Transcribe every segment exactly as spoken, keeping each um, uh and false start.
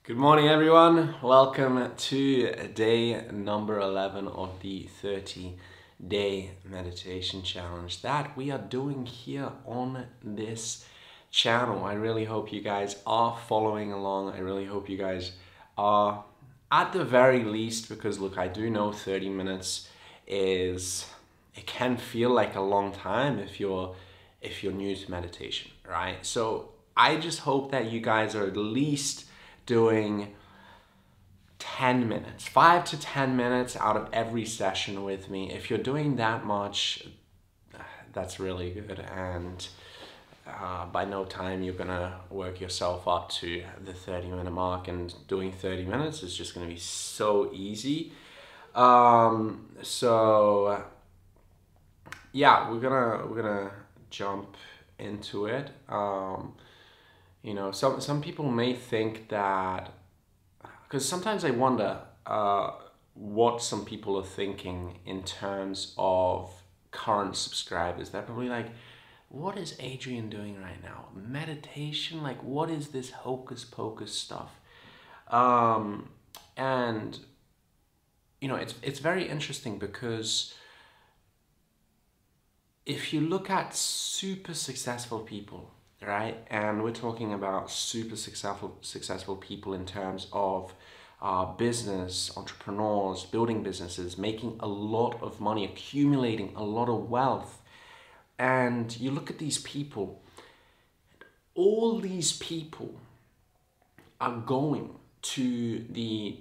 Good morning, everyone. Welcome to day number eleven of the thirty day meditation challenge that we are doing here on this channel. I really hope you guys are following along. I really hope you guys are at the very least, because look, I do know thirty minutes is, it can feel like a long time if you're if you're new to meditation, right? So I just hope that you guys are at least doing ten minutes, five to ten minutes out of every session with me. If you're doing that much, that's really good. And uh, by no time you're gonna work yourself up to the thirty minute mark, and doing thirty minutes is just gonna be so easy. Um, so yeah, we're gonna we're gonna jump into it. Um, you know, some some people may think that, because sometimes I wonder uh, what some people are thinking in terms of current subscribers. They're probably like, what is Adrian doing right now? Meditation? Like, what is this hocus pocus stuff? Um, and, you know, it's, it's very interesting because if you look at super successful people, right? And we're talking about super successful successful people in terms of uh, business, entrepreneurs, building businesses, making a lot of money, accumulating a lot of wealth. And you look at these people, all these people are going to the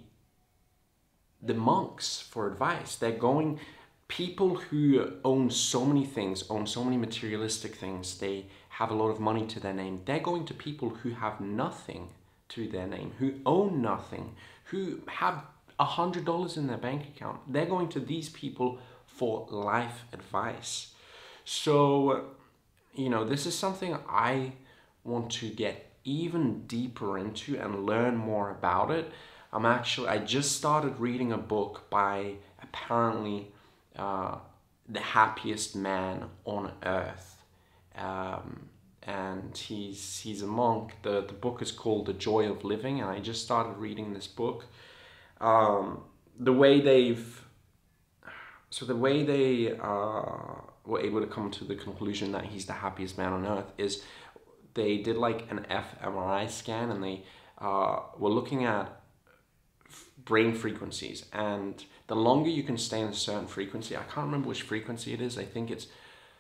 the monks for advice. They're going, people who own so many things, own so many materialistic things, they have a lot of money to their name. They're going to people who have nothing to their name, who own nothing, who have a hundred dollars in their bank account. They're going to these people for life advice. So, you know, this is something I want to get even deeper into and learn more about it. I'm actually, I just started reading a book by apparently uh, the happiest man on earth. Um, and he's he's a monk. The, the book is called The Joy of Living, and I just started reading this book. Um, the way they've, so the way they uh, were able to come to the conclusion that he's the happiest man on earth is they did like an fMRI scan, and they uh, were looking at brain frequencies, and the longer you can stay in a certain frequency, I can't remember which frequency it is. I think it's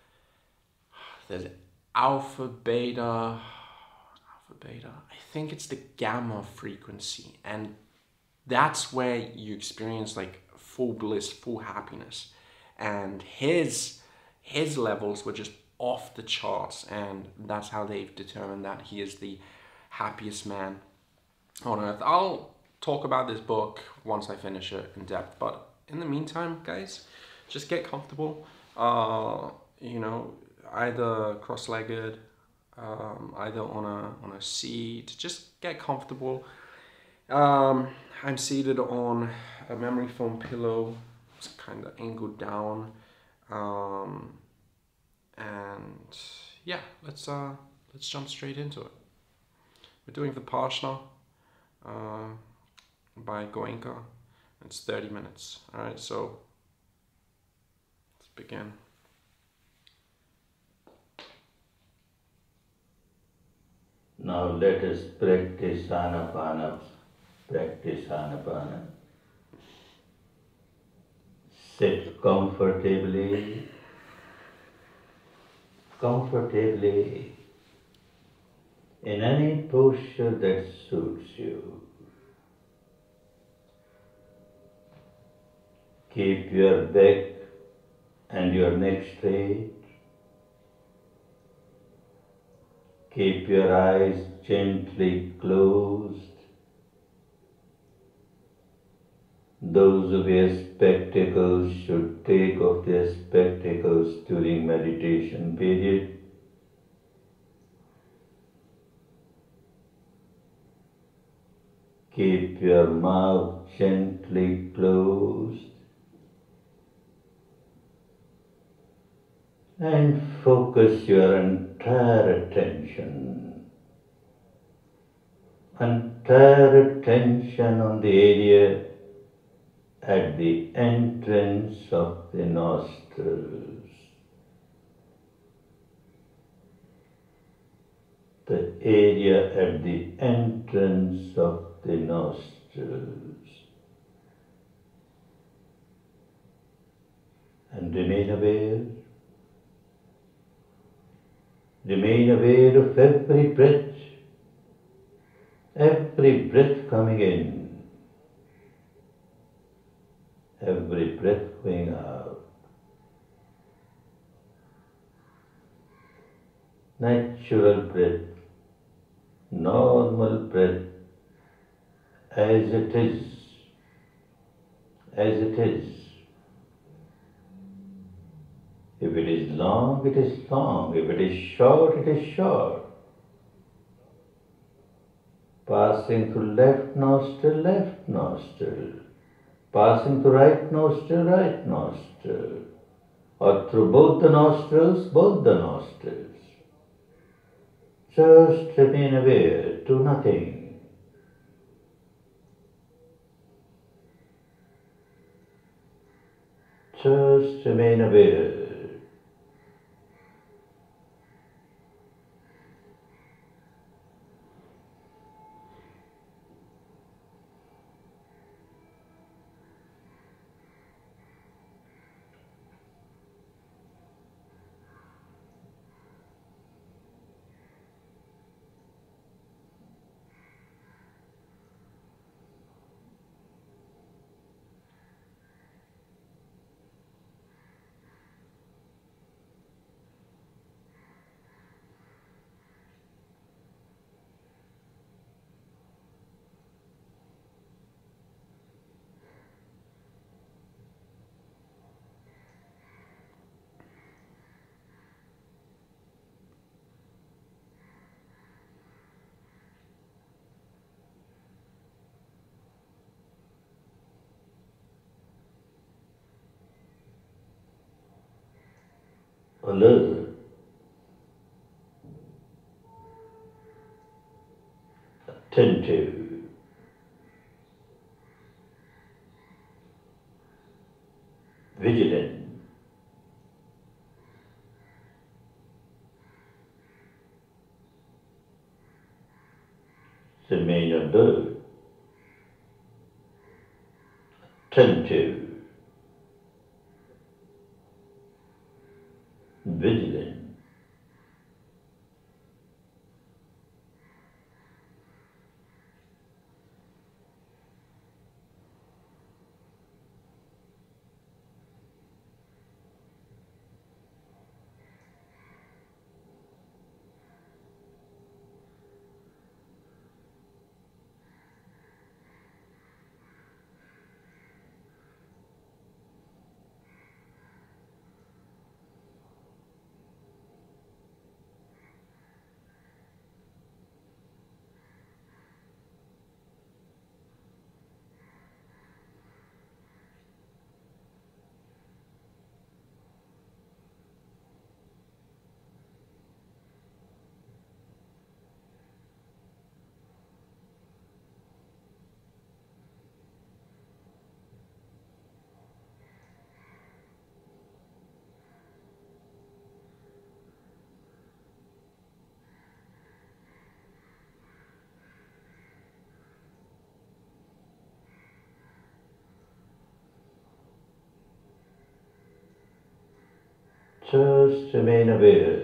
there's alpha, beta, alpha, beta. I think it's the gamma frequency, and that's where you experience like full bliss, full happiness. And his his levels were just off the charts, and that's how they've determined that he is the happiest man on earth. I'll talk about this book once I finish it in depth, but in the meantime, guys, just get comfortable. Uh, you know, either cross-legged, um, either on a on a seat. Just get comfortable. Um, I'm seated on a memory foam pillow. It's kind of angled down, um, and yeah, let's uh, let's jump straight into it. We're doing Vipassana uh, by Goenka. It's thirty minutes. All right, so let's begin. Now let us practice Anapana. Practice Anapana. Sit comfortably. Comfortably in any posture that suits you. Keep your back and your neck straight. Keep your eyes gently closed. Those who wear spectacles should take off their spectacles during meditation period. Keep your mouth gently closed and focus your entire attention entire attention on the area at the entrance of the nostrils. The area at the entrance of the nostrils. And remain aware. Remain aware of every breath, every breath coming in, every breath going out. Natural breath, normal breath, as it is, as it is. If it is long, it is long. If it is short, it is short. Passing through left nostril, left nostril. Passing through right nostril, right nostril. Or through both the nostrils, both the nostrils. Just remain aware, do nothing. Just remain aware. Alert, attentive, vigilant, remain alert, attentive, vigilant. Just remain aware.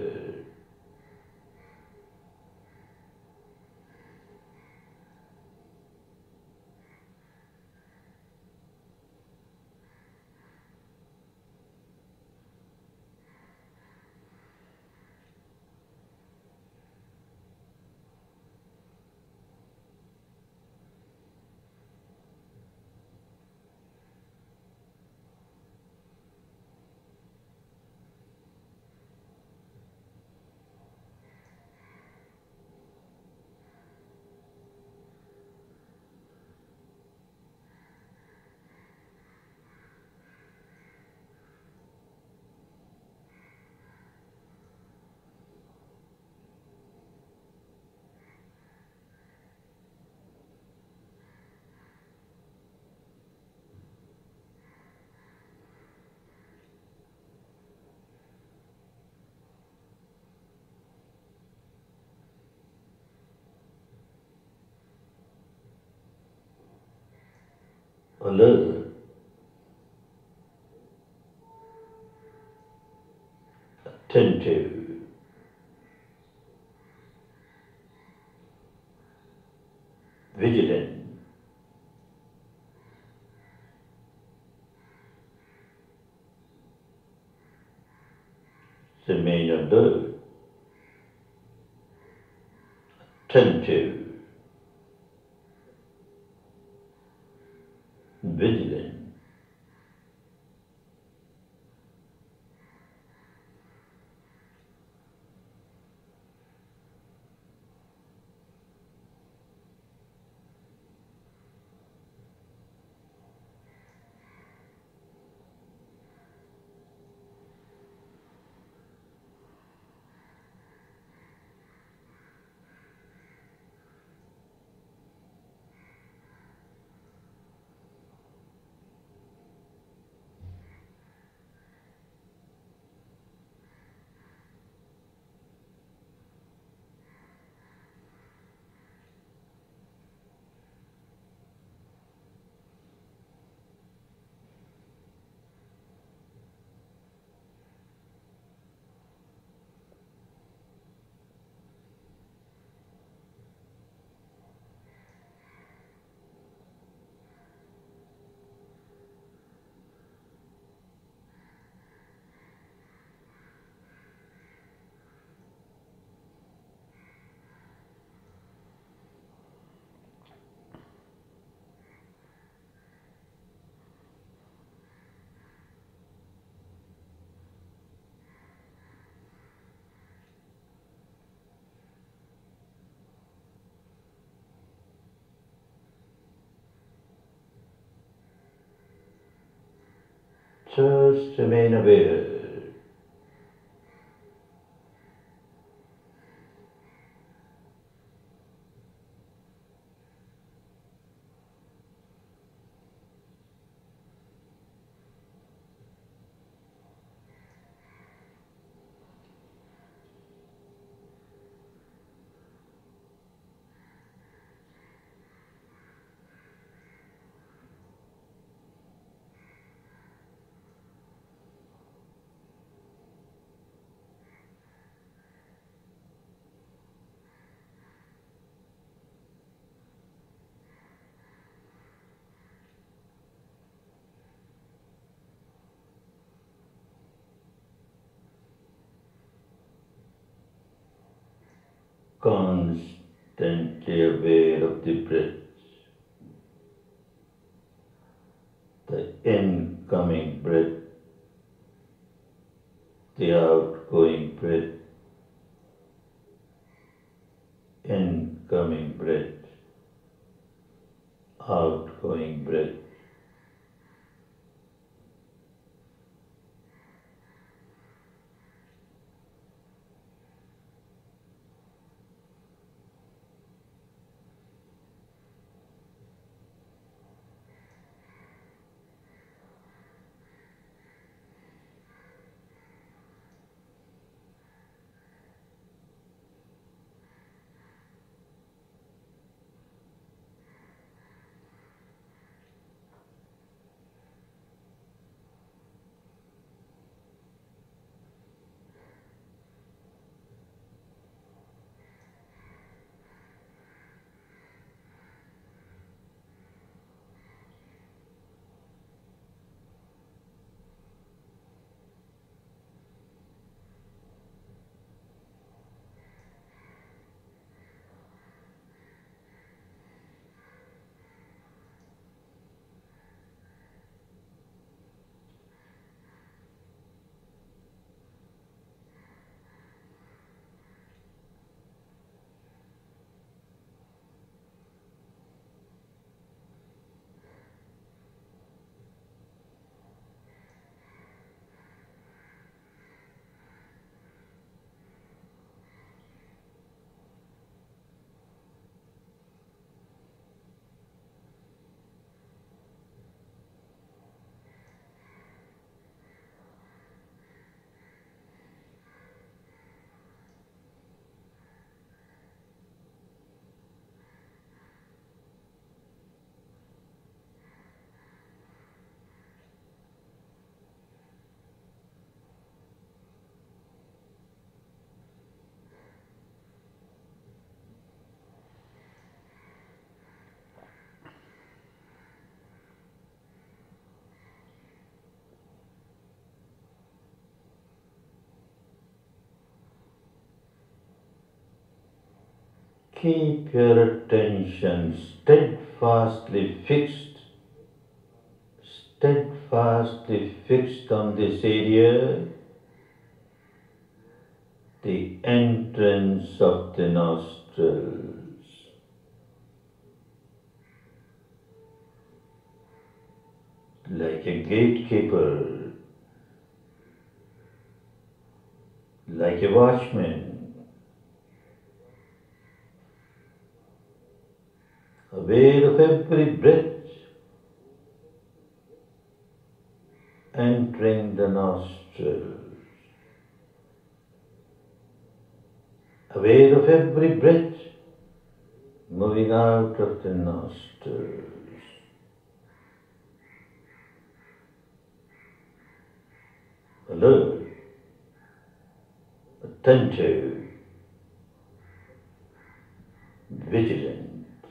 alert, attentive, vigilant, remain alert, attentive, vigilant. Just remain aware. Constantly aware of the breath, the incoming breath, the outgoing breath, incoming breath, outgoing breath. Keep your attention steadfastly fixed, steadfastly fixed on this area, the entrance of the nostrils. Like a gatekeeper, like a watchman, aware of every breath entering the nostrils, aware of every breath moving out of the nostrils. Alert, attentive, vigilant.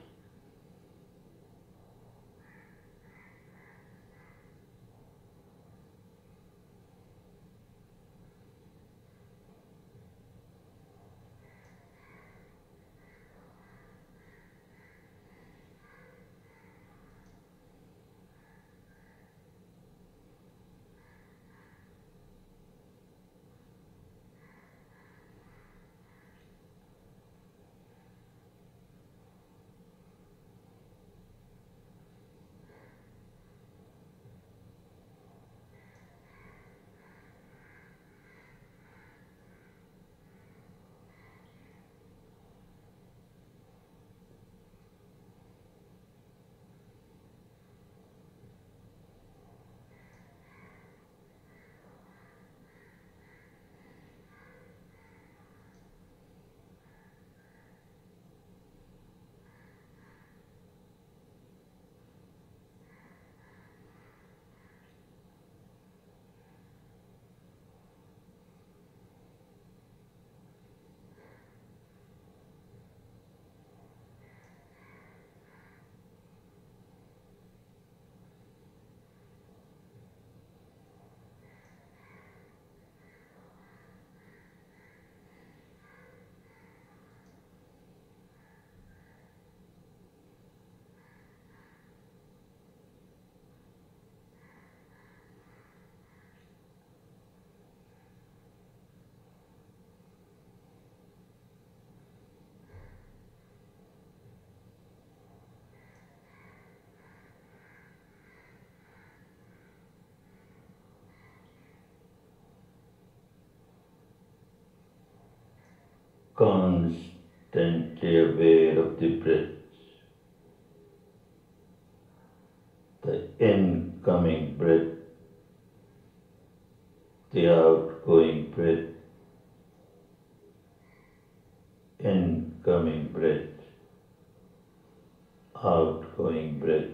Constantly aware of the breath, the incoming breath, the outgoing breath, incoming breath, outgoing breath.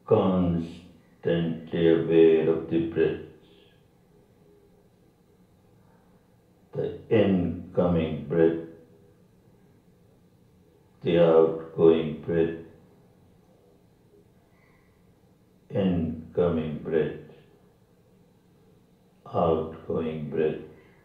constantly aware of the breath, the incoming breath, the outgoing breath, incoming breath, outgoing breath.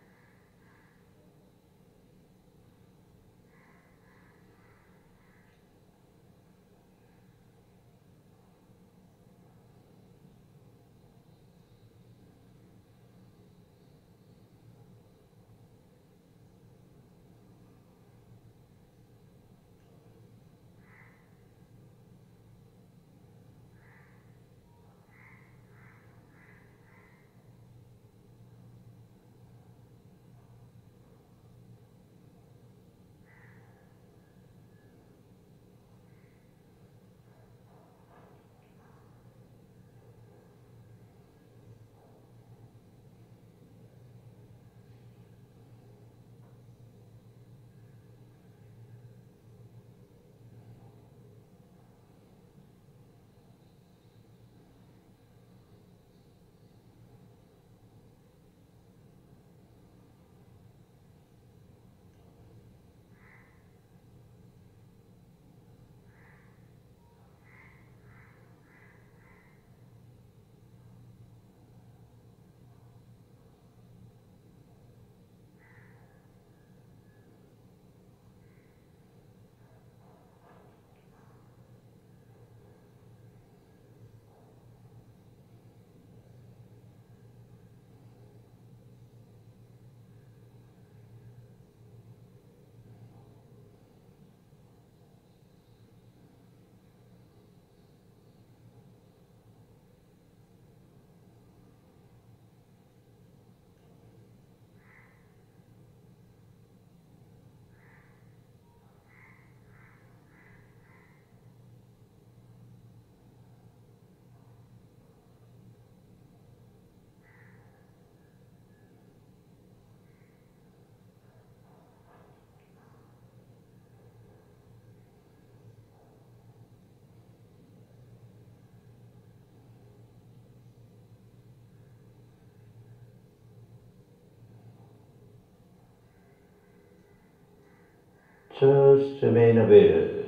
Just remain aware.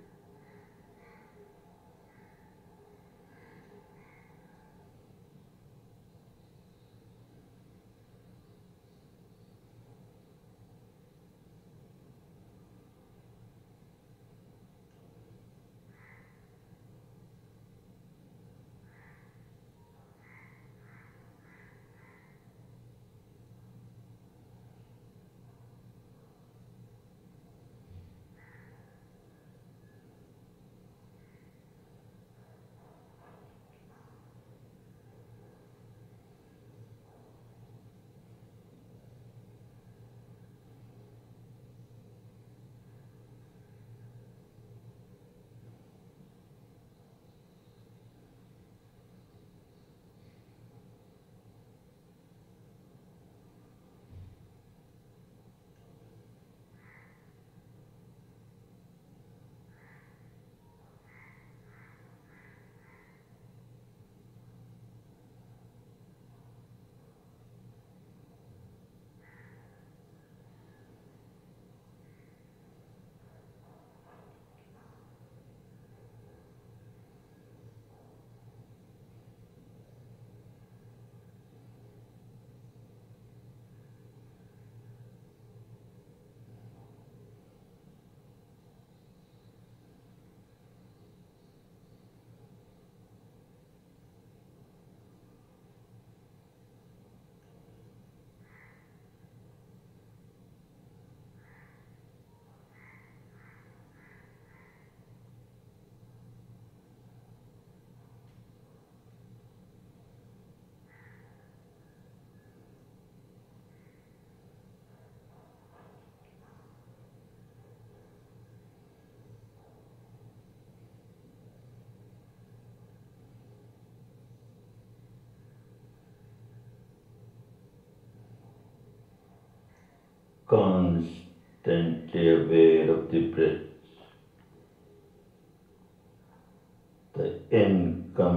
Constantly aware of the breath, the incoming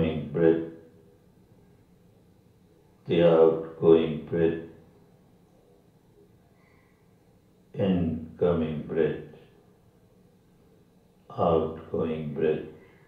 the outgoing breath, incoming breath, outgoing breath.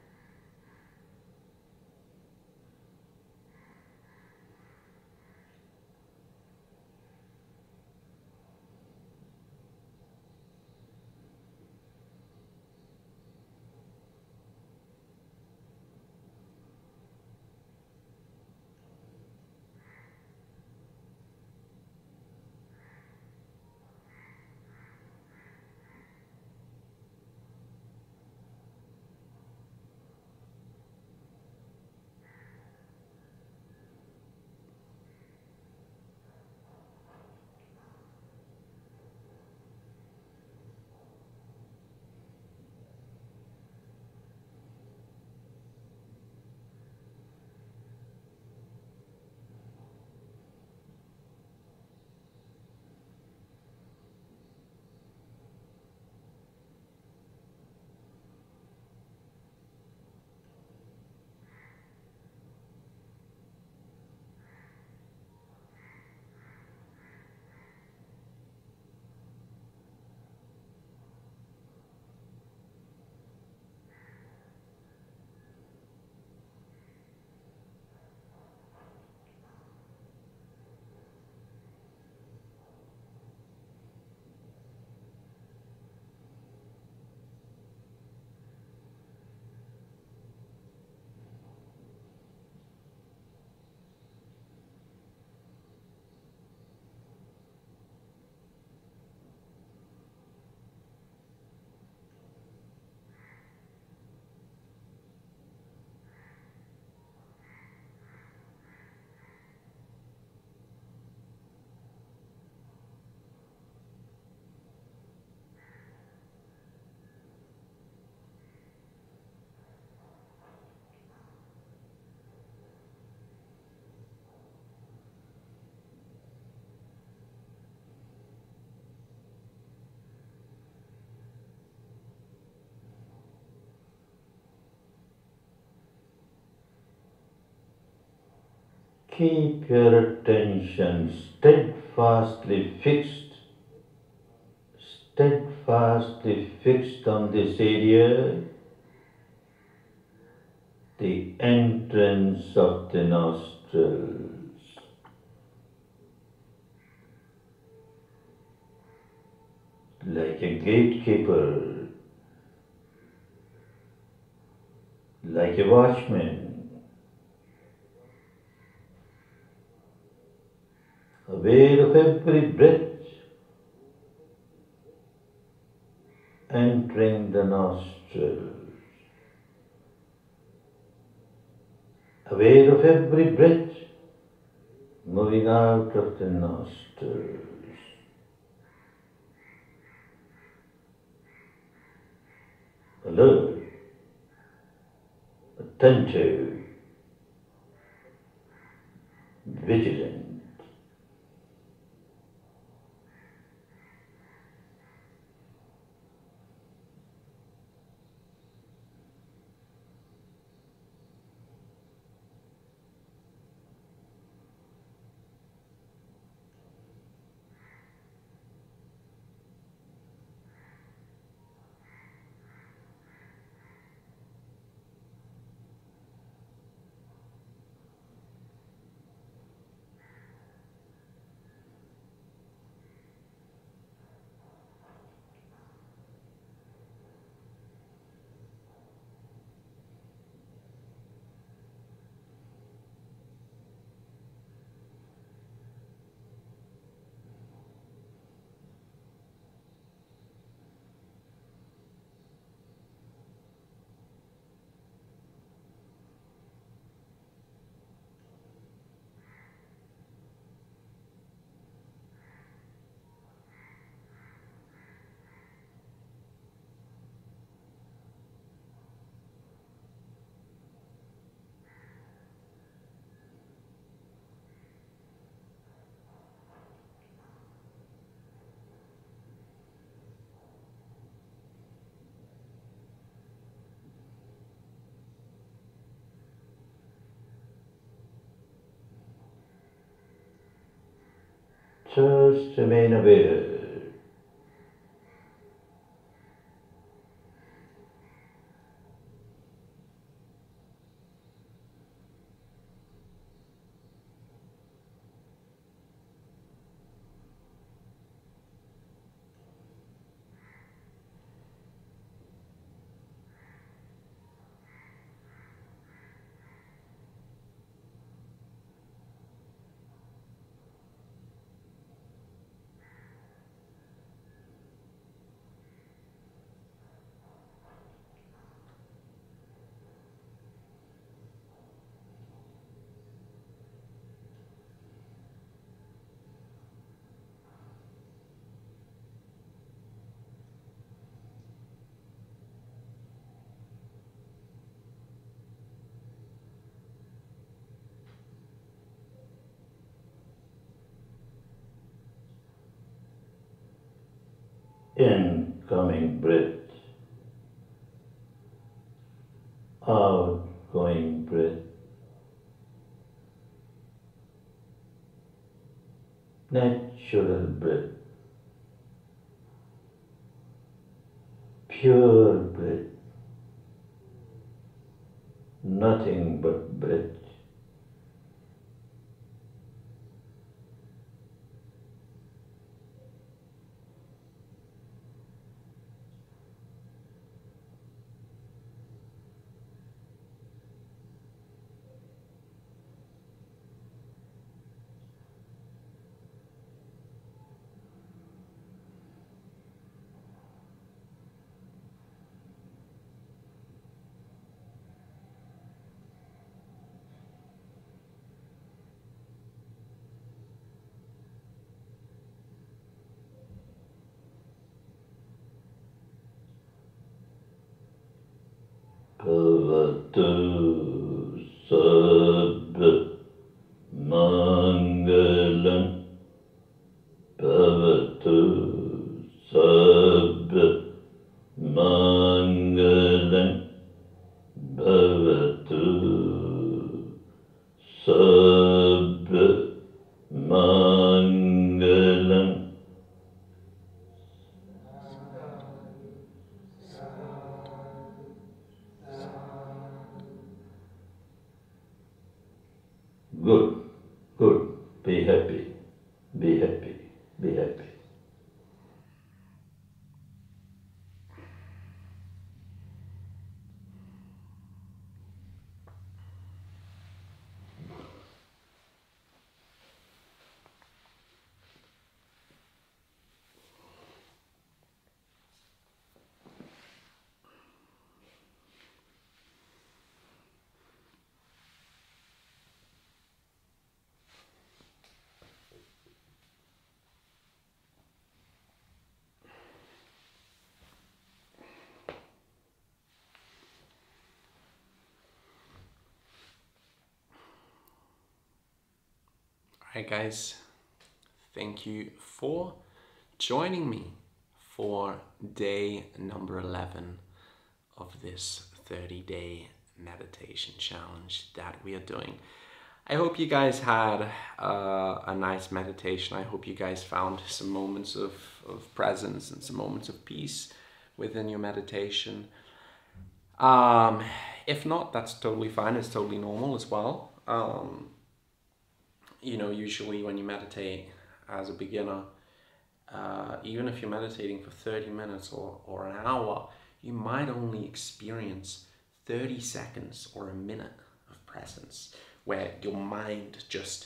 Keep your attention steadfastly fixed, steadfastly fixed on this area, the entrance of the nostrils. Like a gatekeeper, like a watchman, aware of every breath entering the nostrils, aware of every breath moving out of the nostrils. Alert, attentive, vigilant. Just remain aware. Incoming breath, outgoing breath, natural breath, pure breath, nothing but breath. Bhavatu sabba mangalam, bhavatu sabba mangalam, bhavatu sabba mangalam. Good, good. Be happy, be happy, be happy. Alright guys, thank you for joining me for day number eleven of this thirty day meditation challenge that we are doing. I hope you guys had uh, a nice meditation. I hope you guys found some moments of, of presence and some moments of peace within your meditation. Um, if not, that's totally fine. It's totally normal as well. Um, you know, usually when you meditate as a beginner, uh, even if you're meditating for thirty minutes or, or an hour, you might only experience thirty seconds or a minute of presence where your mind just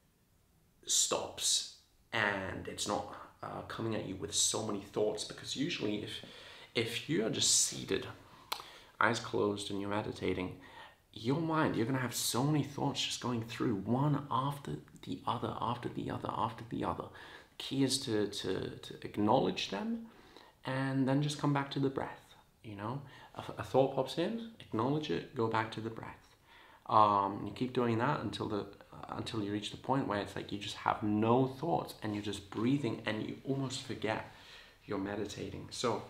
stops and it's not uh, coming at you with so many thoughts. Because usually if, if you're just seated, eyes closed, and you're meditating, your mind, you're going to have so many thoughts just going through one after the other, after the other, after the other. The key is to, to, to acknowledge them and then just come back to the breath, you know? A, a thought pops in, acknowledge it, go back to the breath. Um, you keep doing that until the uh, until you reach the point where it's like you just have no thoughts and you're just breathing and you almost forget you're meditating. So,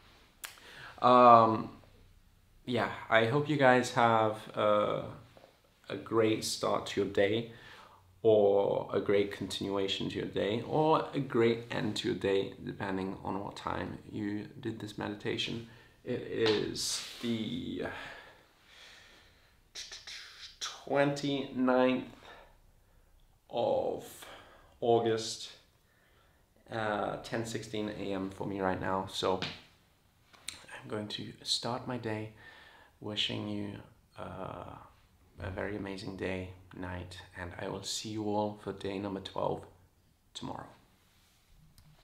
um, yeah, I hope you guys have uh, a great start to your day. or a great continuation to your day, or a great end to your day, depending on what time you did this meditation. It is the twenty-ninth of August, uh, ten sixteen a m for me right now. So I'm going to start my day wishing you uh, a very amazing day, night, and I will see you all for day number twelve tomorrow.